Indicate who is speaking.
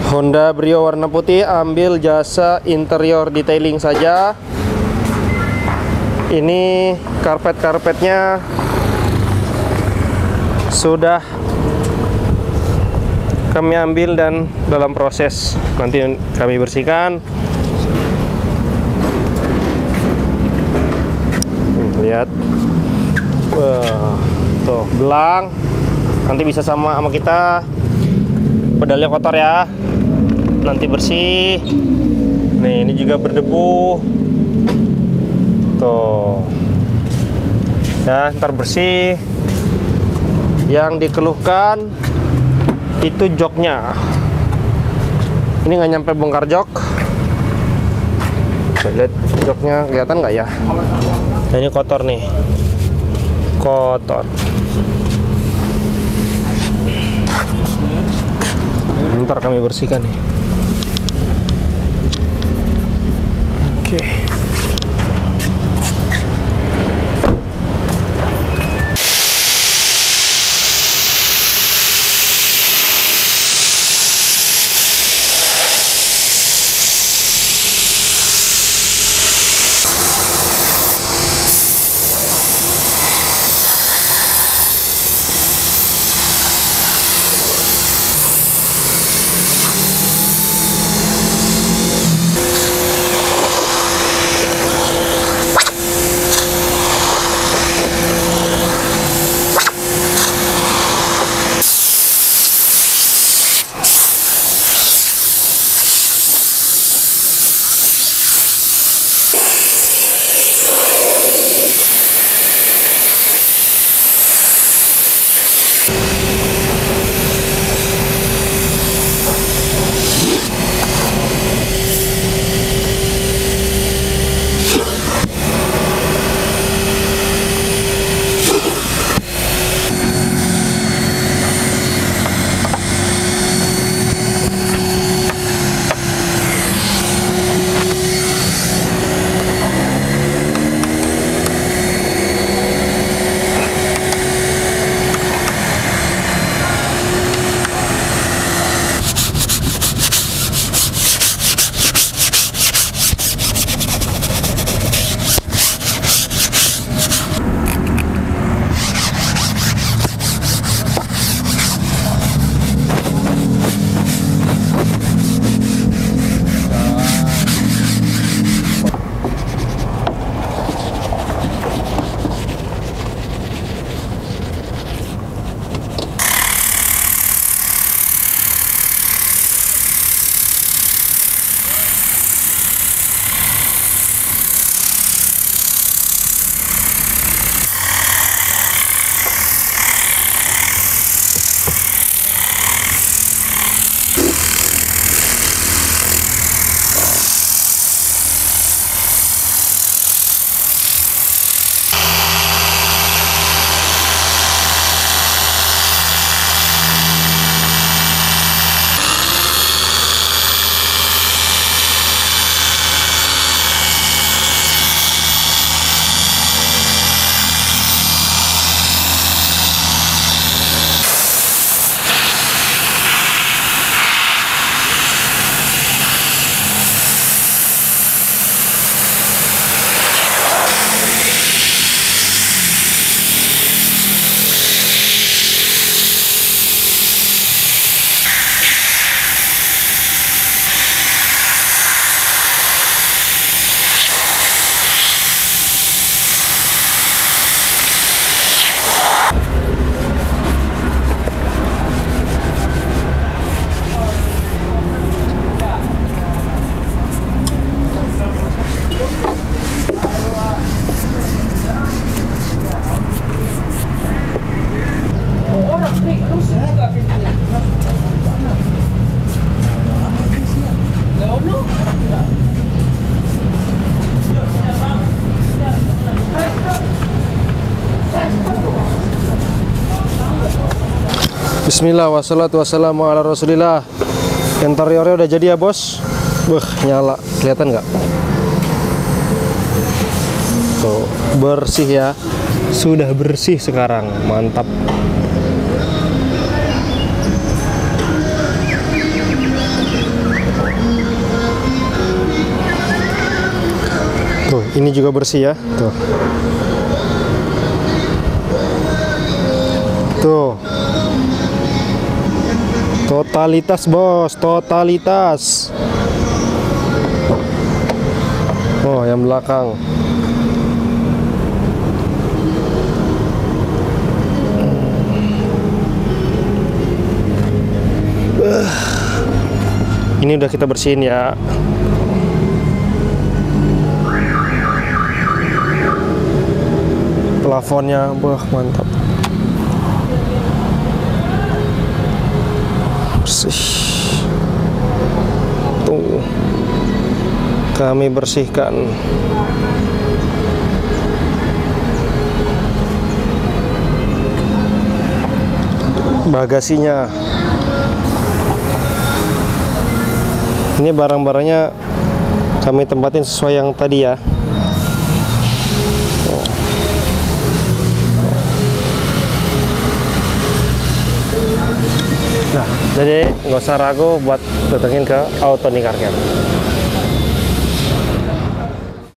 Speaker 1: Honda Brio warna putih, ambil jasa interior detailing saja. Ini karpet-karpetnya sudah kami ambil dan dalam proses nanti kami bersihkan. Lihat, tuh belang, nanti bisa sama kita. Pedalnya kotor ya, nanti bersih. Nih, ini juga berdebu. Tuh ya, ntar bersih. Yang dikeluhkan itu joknya. Ini nggak nyampe bongkar jok. Lihat joknya, kelihatan nggak ya? Nah, ini kotor nih, kotor. Ntar kami bersihkan nih. Oke. Bismillah, wassalatu wassalamu ala rasulillah. Interiornya udah jadi ya bos. Nyala, kelihatan nggak? Tuh, bersih ya. Sudah bersih sekarang, mantap. Tuh, ini juga bersih ya. Tuh. Tuh. Totalitas, bos, totalitas. Oh, yang belakang. Ini udah kita bersihin ya. Plafonnya, wah mantap. Bersih. Tuh. Kami bersihkan. Bagasinya. Ini barang-barangnya kami tempatin sesuai yang tadi ya. Nah, jadi nggak usah ragu buat datengin ke Autoni Car Care.